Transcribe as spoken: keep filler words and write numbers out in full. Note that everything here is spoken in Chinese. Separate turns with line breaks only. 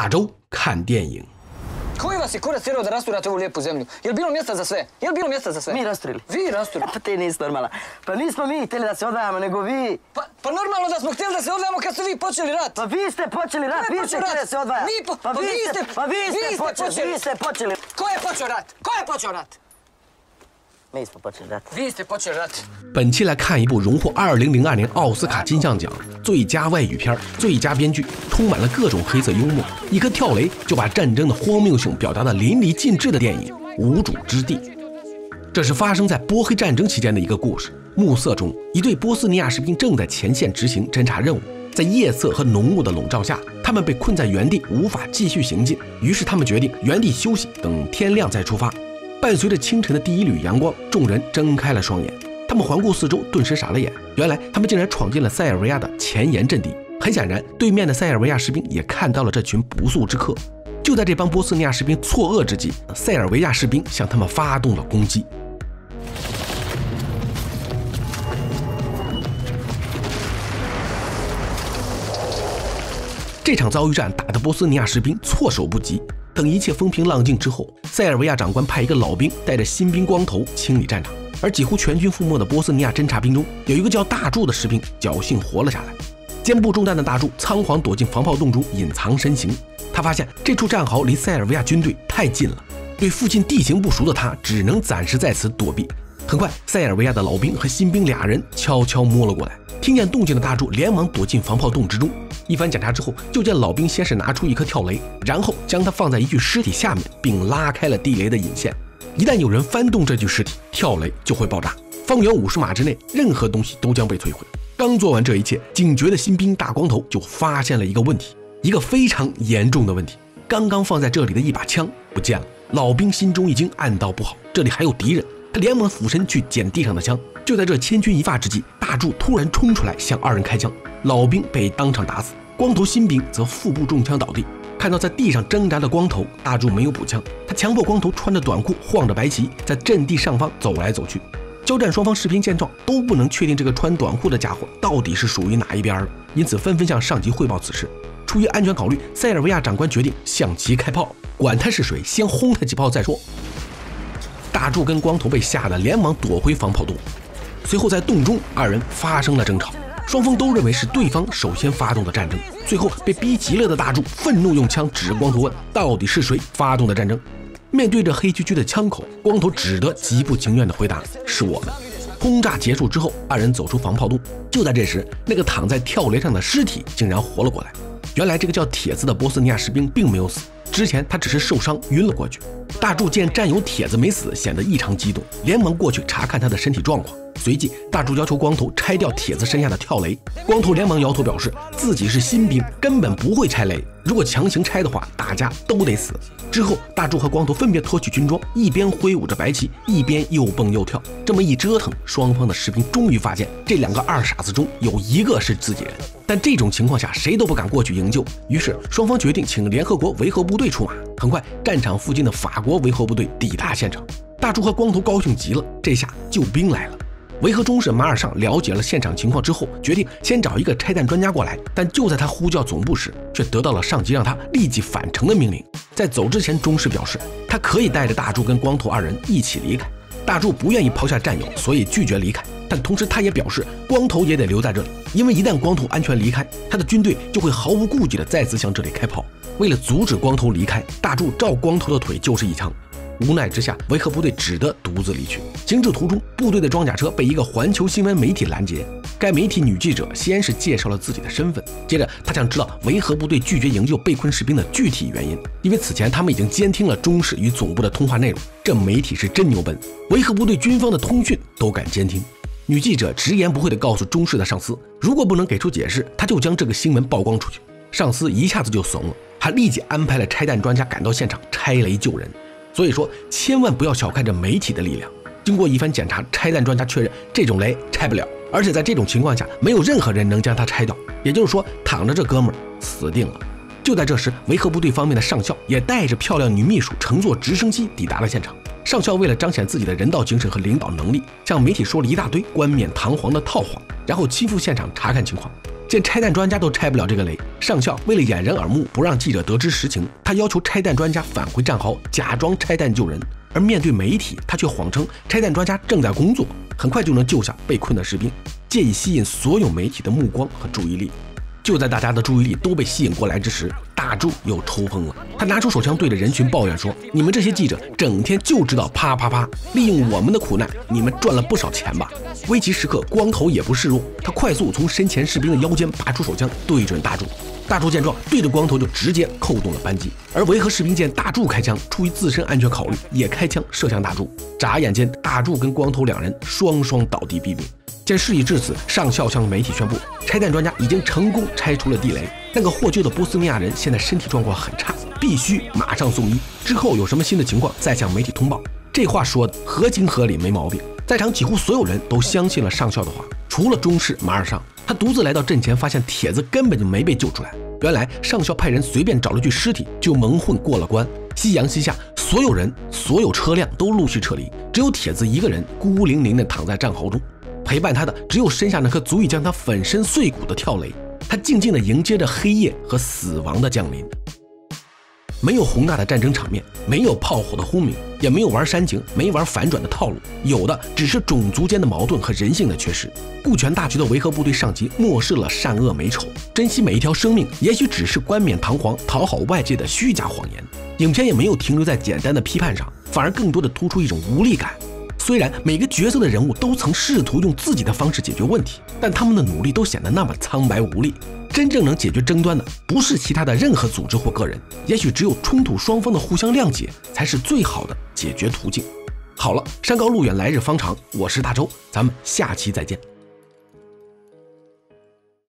大洲看电影。
Koji vas je kurac tjerao da rasturate ovu lijepu zemlju? Jel bilo mjesta za sve? Jel bilo mjesta za sve?
Mi rasturili.
Vi rasturili?
Pa ti nisi normalna. Pa nismo mi htjeli da se odvajamo, nego vi...
Pa, pa normalno da smo htjeli da se odvajamo kad ste vi počeli rat.
Pa vi ste počeli rat, vi ste htjeli da se odvajamo.
Vi po,
pa vi ste, pa vi ste,
vi ste
počeli,
počeli.
vi ste počeli.
Ko je počeo rat? Ko je počeo rat?
Mi smo počeli rat.
Vi ste počeli rat.
本期来看一部荣获二零零二年奥斯卡金像奖最佳外语片、最佳编剧，充满了各种黑色幽默，一颗跳雷就把战争的荒谬性表达得淋漓尽致的电影《无主之地》。这是发生在波黑战争期间的一个故事。暮色中，一队波斯尼亚士兵正在前线执行侦察任务，在夜色和浓雾的笼罩下，他们被困在原地，无法继续行进。于是他们决定原地休息，等天亮再出发。 伴随着清晨的第一缕阳光，众人睁开了双眼。他们环顾四周，顿时傻了眼。原来他们竟然闯进了塞尔维亚的前沿阵地。很显然，对面的塞尔维亚士兵也看到了这群不速之客。就在这帮波斯尼亚士兵错愕之际，塞尔维亚士兵向他们发动了攻击。这场遭遇战打得波斯尼亚士兵措手不及。 等一切风平浪静之后，塞尔维亚长官派一个老兵带着新兵光头清理战场，而几乎全军覆没的波斯尼亚侦察兵中，有一个叫大柱的士兵侥幸活了下来。肩部中弹的大柱仓皇躲进防炮洞中隐藏身形。他发现这处战壕离塞尔维亚军队太近了，对附近地形不熟的他只能暂时在此躲避。很快，塞尔维亚的老兵和新兵俩人悄悄摸了过来，听见动静的大柱连忙躲进防炮洞之中。 一番检查之后，就见老兵先是拿出一颗跳雷，然后将它放在一具尸体下面，并拉开了地雷的引线。一旦有人翻动这具尸体，跳雷就会爆炸。方圆五十码之内，任何东西都将被摧毁。刚做完这一切，警觉的新兵大光头就发现了一个问题，一个非常严重的问题：刚刚放在这里的一把枪不见了。老兵心中一惊，暗道不好，这里还有敌人。他连忙俯身去捡地上的枪。就在这千钧一发之际，大柱突然冲出来向二人开枪，老兵被当场打死。 光头新兵则腹部中枪倒地。看到在地上挣扎的光头，大柱没有补枪，他强迫光头穿着短裤，晃着白旗，在阵地上方走来走去。交战双方士兵见状，都不能确定这个穿短裤的家伙到底是属于哪一边了，因此纷纷向上级汇报此事。出于安全考虑，塞尔维亚长官决定向其开炮，管他是谁，先轰他几炮再说。大柱跟光头被吓得连忙躲回防炮洞，随后在洞中，二人发生了争吵。 双方都认为是对方首先发动的战争，最后被逼急了的大柱愤怒用枪指着光头问：“到底是谁发动的战争？”面对着黑黢黢的枪口，光头只得极不情愿地回答：“是我们。”轰炸结束之后，二人走出防炮洞。就在这时，那个躺在跳雷上的尸体竟然活了过来。原来这个叫铁子的波斯尼亚士兵并没有死，之前他只是受伤晕了过去。大柱见战友铁子没死，显得异常激动，连忙过去查看他的身体状况。 随即，大柱要求光头拆掉铁子身下的跳雷。光头连忙摇头，表示自己是新兵，根本不会拆雷。如果强行拆的话，大家都得死。之后，大柱和光头分别脱去军装，一边挥舞着白旗，一边又蹦又跳。这么一折腾，双方的士兵终于发现这两个二傻子中有一个是自己人。但这种情况下，谁都不敢过去营救。于是，双方决定请联合国维和部队出马。很快，战场附近的法国维和部队抵达现场。大柱和光头高兴极了，这下救兵来了。 维和中士马尔尚了解了现场情况之后，决定先找一个拆弹专家过来。但就在他呼叫总部时，却得到了上级让他立即返程的命令。在走之前，中士表示他可以带着大柱跟光头二人一起离开。大柱不愿意抛下战友，所以拒绝离开。但同时，他也表示光头也得留在这里，因为一旦光头安全离开，他的军队就会毫无顾忌地再次向这里开炮。为了阻止光头离开，大柱照光头的腿就是一枪。 无奈之下，维和部队只得独自离去。行至途中，部队的装甲车被一个环球新闻媒体拦截。该媒体女记者先是介绍了自己的身份，接着她想知道维和部队拒绝营救被困士兵的具体原因，因为此前他们已经监听了中士与总部的通话内容。这媒体是真牛奔，维和部队军方的通讯都敢监听。女记者直言不讳地告诉中士的上司，如果不能给出解释，他就将这个新闻曝光出去。上司一下子就怂了，他立即安排了拆弹专家赶到现场拆雷救人。 所以说，千万不要小看这媒体的力量。经过一番检查，拆弹专家确认这种雷拆不了，而且在这种情况下，没有任何人能将它拆掉。也就是说，躺着这哥们儿死定了。就在这时，维和部队方面的上校也带着漂亮女秘书乘坐直升机抵达了现场。 上校为了彰显自己的人道精神和领导能力，向媒体说了一大堆冠冕堂皇的套话，然后亲赴现场查看情况。见拆弹专家都拆不了这个雷，上校为了掩人耳目，不让记者得知实情，他要求拆弹专家返回战壕，假装拆弹救人。而面对媒体，他却谎称拆弹专家正在工作，很快就能救下被困的士兵，借以吸引所有媒体的目光和注意力。就在大家的注意力都被吸引过来之时，大柱又抽风了。他拿出手枪对着人群抱怨说：“你们这些记者整天就知道啪啪啪，利用我们的苦难，你们赚了不少钱吧？”危急时刻，光头也不示弱，他快速从身前士兵的腰间拔出手枪，对准大柱。大柱见状，对着光头就直接扣动了扳机。而维和士兵见大柱开枪，出于自身安全考虑，也开枪射向大柱。眨眼间，大柱跟光头两人双双倒地毙命。见事已至此，上校向媒体宣布，拆弹专家已经成功拆除了地雷。那个获救的波斯尼亚人现在身体状况很差，必须马上送医。之后有什么新的情况再向媒体通报。这话说的合情合理，没毛病。在场几乎所有人都相信了上校的话，除了中士马尔尚，他独自来到阵前，发现铁子根本就没被救出来。原来上校派人随便找了具尸体就蒙混过了关。夕阳西下，所有人、所有车辆都陆续撤离，只有铁子一个人孤零零地躺在战壕中。陪伴他的只有身下那颗足以将他粉身碎骨的跳雷。他静静地迎接着黑夜和死亡的降临。没有宏大的战争场面，没有炮火的轰鸣，也没有玩煽情、没玩反转的套路，有的只是种族间的矛盾和人性的缺失。顾全大局的维和部队上级漠视了善恶美丑，珍惜每一条生命，也许只是冠冕堂皇、讨好外界的虚假谎言。影片也没有停留在简单的批判上，反而更多的突出一种无力感。虽然每个角色的人物都曾试图用自己的方式解决问题，但他们的努力都显得那么苍白无力。真正能解决争端的不是其他的任何组织或个人，也许只有冲突双方的互相谅解才是最好的解决途径。好了，山高路远来日方长，我是大周，咱们下期再见。